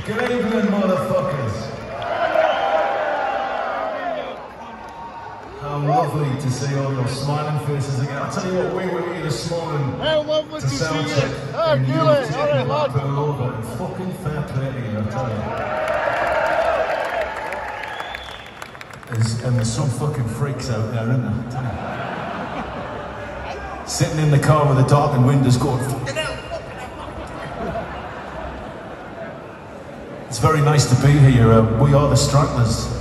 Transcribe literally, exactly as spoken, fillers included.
Good evening, motherfuckers. How lovely to see all your smiling faces again. I'll tell you what, we were here this morning How lovely to to see sound you. check. Ah, and you Gilly, were taking alright, lad. Blackpool over, and fucking fair play to you, I tell you. There's, and there's some fucking freaks out there, isn't there? I tell you. Sitting in the car with the darkened windows going, fucking hell, fucking hell. It's very nice to be here. Uh, we are the Stragglers.